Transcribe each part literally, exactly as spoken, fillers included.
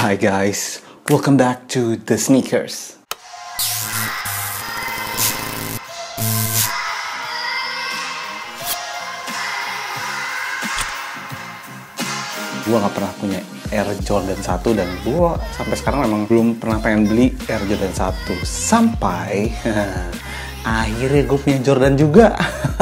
Hi guys, welcome back to The Sneakers. Gue gak pernah punya Air Jordan satu dan gue sampai sekarang memang belum pernah pengen beli Air Jordan satu. Sampai akhirnya gue punya Jordan juga.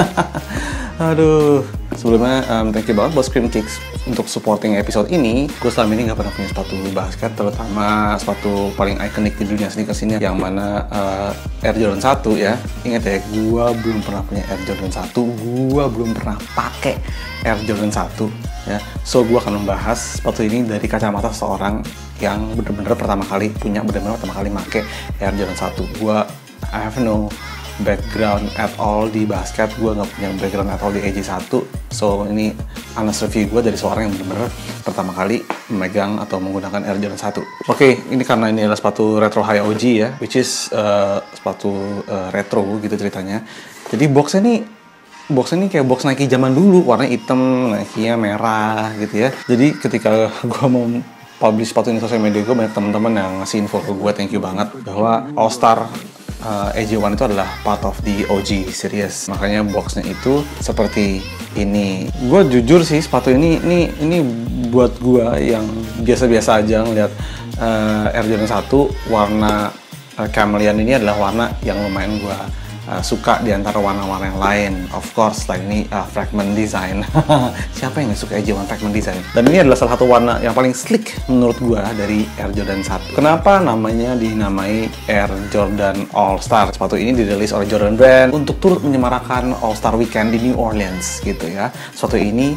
Aduh, sebelumnya um, thank you banget buat Scream Kicks untuk supporting episode ini. Gue selama ini gak pernah punya sepatu basket, terutama sepatu paling ikonik di dunia sneakers ini, yang mana uh, Air Jordan satu ya. Ingat ya, gue belum pernah punya Air Jordan satu, gue belum pernah pakai Air Jordan satu ya. So gue akan membahas sepatu ini dari kacamata seorang yang bener-bener pertama kali punya, bener-bener pertama kali pakai Air Jordan satu. Gue I have no background at all di basket, gue nggak punya background at all di A J satu. So ini honest review gue dari seorang yang benar-benar pertama kali memegang atau menggunakan Air Jordan satu. Oke, okay, ini karena ini adalah sepatu retro high O G ya, which is uh, sepatu uh, retro gitu ceritanya. Jadi boxnya nih boxnya ini kayak box Nike zaman dulu, warna hitam, Nike-nya merah gitu ya. Jadi ketika gue mau publish sepatu ini di sosial media gue, banyak teman-teman yang ngasih info ke gue, thank you banget, bahwa All Star Uh, A J satu itu adalah part of the O G series, makanya boxnya itu seperti ini. Gue jujur sih, sepatu ini ini ini buat gue yang biasa-biasa aja ngeliat uh, Air Jordan satu warna uh, chameleon ini adalah warna yang lumayan gue uh, suka di antara warna-warna yang lain. Of course, like ini uh, fragment design. Siapa yang gak suka A J satu fragment design? Dan ini adalah salah satu warna yang paling slick menurut gue dari Air Jordan satu. Kenapa namanya dinamai Air Jordan All Star? Sepatu ini dirilis oleh Jordan Brand untuk turut menyemarakan All Star Weekend di New Orleans gitu ya. Sepatu ini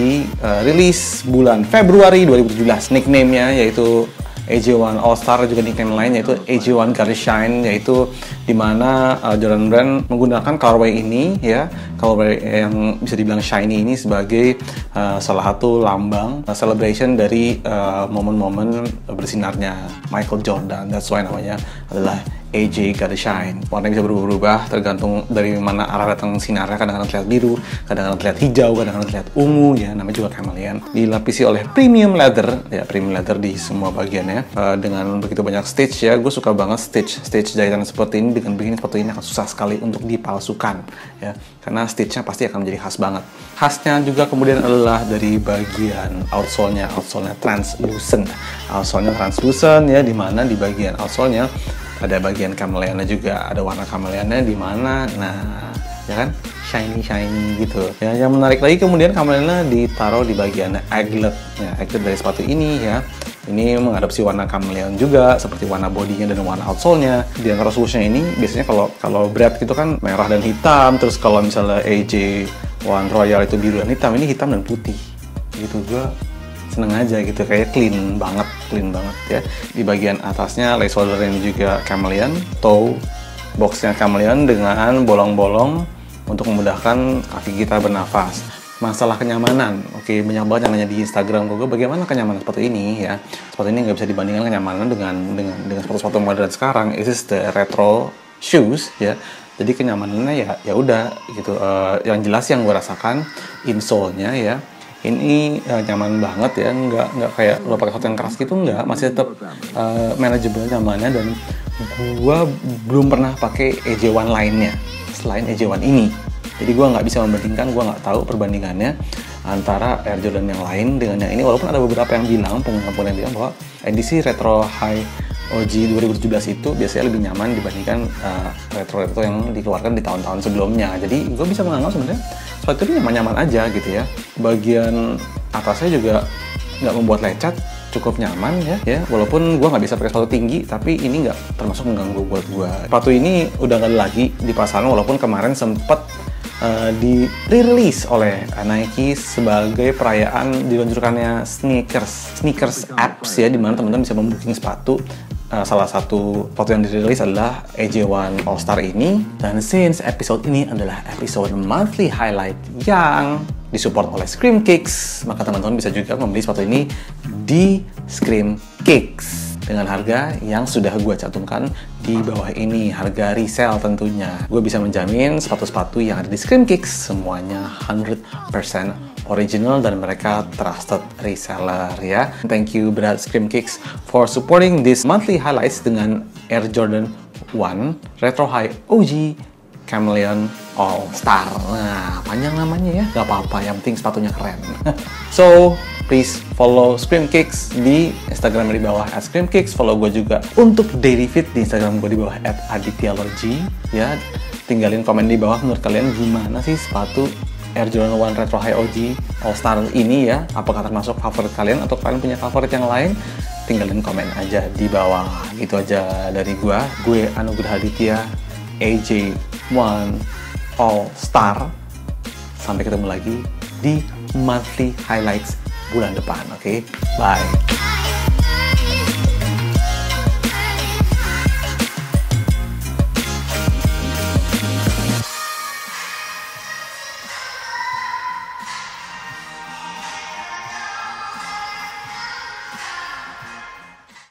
dirilis uh, bulan Februari dua ribu tujuh belas. Nickname-nya yaitu A J satu All Star, juga nickname lain yaitu A J satu Gotta Shine, yaitu dimana uh, Jordan Brand menggunakan colorway ini ya, colorway yang bisa dibilang shiny ini sebagai uh, salah satu lambang uh, celebration dari uh, momen-momen bersinarnya Michael Jordan. That's why namanya adalah A J Gotta Shine. Warnanya bisa berubah-ubah tergantung dari mana arah datang sinarnya. Kadang-kadang terlihat biru, kadang-kadang terlihat hijau, kadang-kadang terlihat ungu ya. Namanya juga chameleon. Dilapisi oleh premium leather ya, premium leather di semua bagiannya uh, dengan begitu banyak stitch ya. Gue suka banget stitch stitch jahitan seperti ini. Dengan begini sepatu ini akan susah sekali untuk dipalsukan ya, karena stitchnya pasti akan menjadi khas banget. Khasnya juga kemudian adalah dari bagian outsole-nya. Outsole-nya translucent. Outsole-nya translucent ya, dimana di bagian outsole-nya ada bagian chameleonnya juga, ada warna chameleonnya di mana, nah ya kan, shiny shiny gitu. Ya, yang menarik lagi kemudian chameleonnya ditaruh di bagian egglet, ya egglet dari sepatu ini ya. Ini mengadopsi warna chameleon juga, seperti warna bodinya dan warna outsole-nya. Di antara swoosh-nya ini biasanya kalau kalau Brad gitu kan merah dan hitam, terus kalau misalnya A J satu Royal itu biru dan hitam, ini hitam dan putih. Gitu, gue seneng aja gitu, kayak clean banget, clean banget ya. Di bagian atasnya lace holder ini juga chameleon, toe boxnya chameleon dengan bolong-bolong untuk memudahkan kaki kita bernafas. Masalah kenyamanan, oke, banyak banget yang nanya di Instagram gue, bagaimana kenyamanan sepatu ini ya. Sepatu ini nggak bisa dibandingkan kenyamanan dengan dengan dengan sepatu-sepatu modern sekarang. It is the retro shoes ya. Jadi kenyamanannya ya ya udah gitu. Uh, yang jelas yang gue rasakan insole-nya ya, ini uh, nyaman banget ya, nggak nggak kayak lo pakai sepatu yang keras gitu, nggak, masih tetap uh, manageable nyamannya. Dan gua belum pernah pakai A J satu lainnya selain A J satu ini, jadi gua nggak bisa membandingkan, gua nggak tahu perbandingannya antara Air Jordan yang lain dengan yang ini. Walaupun ada beberapa yang bilang, pengguna-pengguna yang bilang bahwa edisi retro high O G dua ribu tujuh belas itu biasanya lebih nyaman dibandingkan uh, retro-retro yang dikeluarkan di tahun-tahun sebelumnya. Jadi gue bisa menganggap sebenarnya sepatu ini nyaman-nyaman aja gitu ya. Bagian atasnya juga nggak membuat lecet, cukup nyaman ya. ya. Walaupun gue nggak bisa pakai sepatu tinggi, tapi ini nggak termasuk mengganggu buat gue. Sepatu ini udah nggak ada lagi di pasaran, walaupun kemarin sempet Uh, di-release oleh Nike sebagai perayaan diluncurkannya sneakers sneakers apps ya, dimana teman-teman bisa membooking sepatu. Uh, salah satu sepatu yang dirilis adalah A J satu All Star ini. Dan since episode ini adalah episode monthly highlight yang disupport oleh Scream Kicks, maka teman-teman bisa juga membeli sepatu ini di Scream Kicks dengan harga yang sudah gue cantumkan di bawah ini, harga resell tentunya. Gue bisa menjamin sepatu-sepatu yang ada di Scream Kicks semuanya one hundred percent original dan mereka trusted reseller ya. Thank you berat Scream Kicks for supporting this monthly highlights dengan Air Jordan one Retro High O G Chameleon All Star. Nah, panjang namanya ya, gak apa-apa, yang penting sepatunya keren. So, please follow Scream Kicks di Instagram di bawah at Scream Kicks. Follow gue juga untuk daily fit di Instagram gue di bawah at aditya.logi ya. Tinggalin komen di bawah menurut kalian gimana sih sepatu Air Jordan one Retro High O G All Star ini ya. Apakah termasuk favorit kalian atau kalian punya favorit yang lain? Tinggalin komen aja di bawah. Gitu aja dari gue. Gue Anugrah Aditya, A J one All Star. Sampai ketemu lagi di monthly highlights bulan depan. Oke, okay? Bye.